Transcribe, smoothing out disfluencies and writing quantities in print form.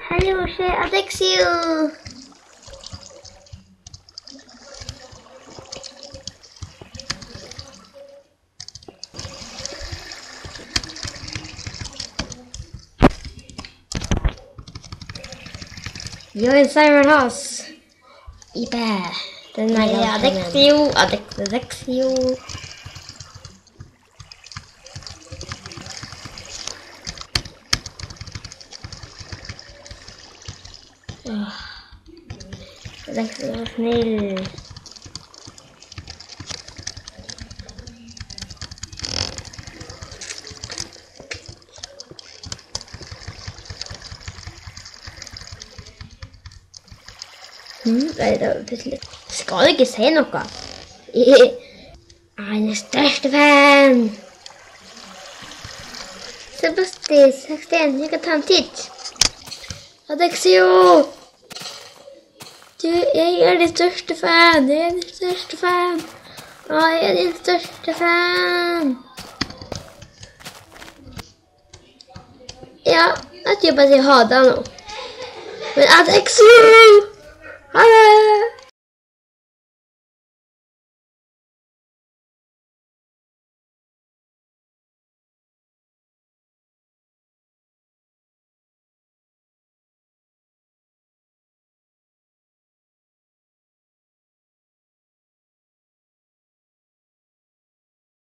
Hallo, c'est Adexio. Jag är Simon Haas. Ibe. Den är Adexio, Adexio. Adexio var snill. Nei, det var plutselig. Skal du ikke si noe? Jeg er den største fan. Sebastian 61, jeg kan ta en titt. Adexio! Jeg er din største fan. Jeg er din største fan. Jeg er din største fan. Ja, jeg tror bare jeg har det nå. Men Adexio! Ha det!